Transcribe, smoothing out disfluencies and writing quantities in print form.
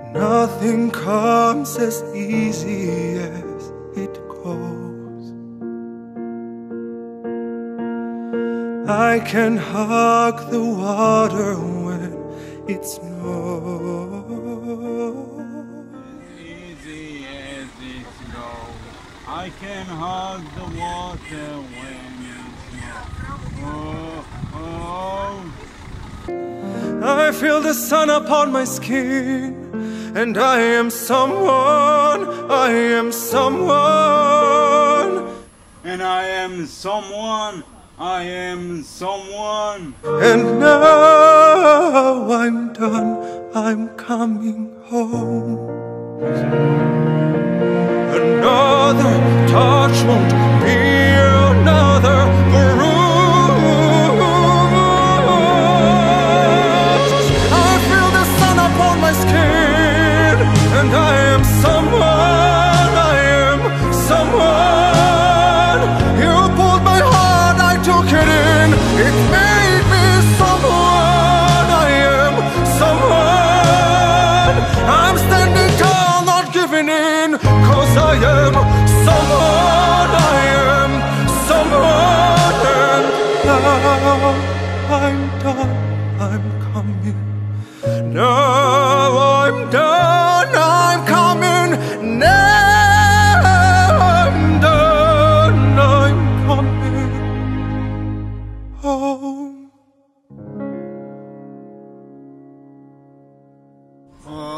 Nothing comes as easy as it goes. I can hug the water when it snows. Easy as it goes. I can hug the water when it snows. Oh. I feel the sun upon my skin, and I am someone, I am someone. And I am someone, I am someone. And now I'm done, I'm coming home. Another touch won't be another bruise. My skin, and I am someone, I am someone. You pulled my heart, I took it in, it made me someone. I am someone. I'm standing tall, not giving in, 'cause I am someone, I am someone. And now I'm done, I'm coming. Now I'm done, I'm coming. Now I'm done, I'm coming home.